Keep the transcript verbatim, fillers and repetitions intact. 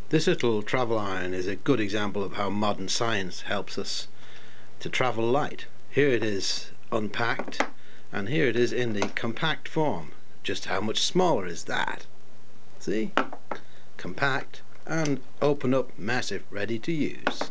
This little travel iron is a good example of how modern science helps us to travel light. Here it is unpacked, and here it is in the compact form. Just how much smaller is that? See? Compact and open up, massive, ready to use.